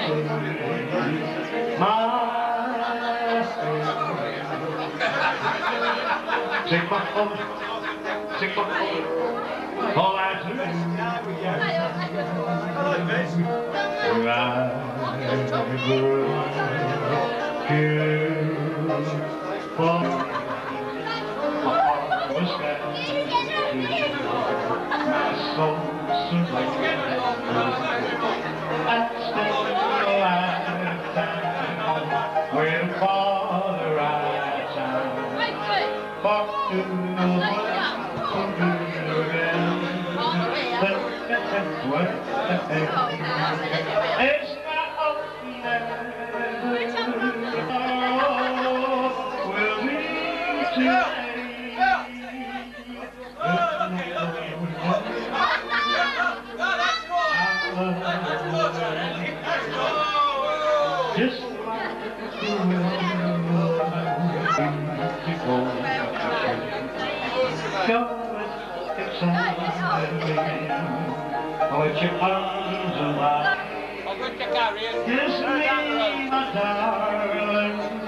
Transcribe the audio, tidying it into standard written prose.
Take my phone, take my phone, all I do is ride here for my heart was down, my soul surrendered. I spent a lifetime waiting for the right time. But to know what to do again. It's not open we'll be just like the with your arms around. Kiss me, my darling.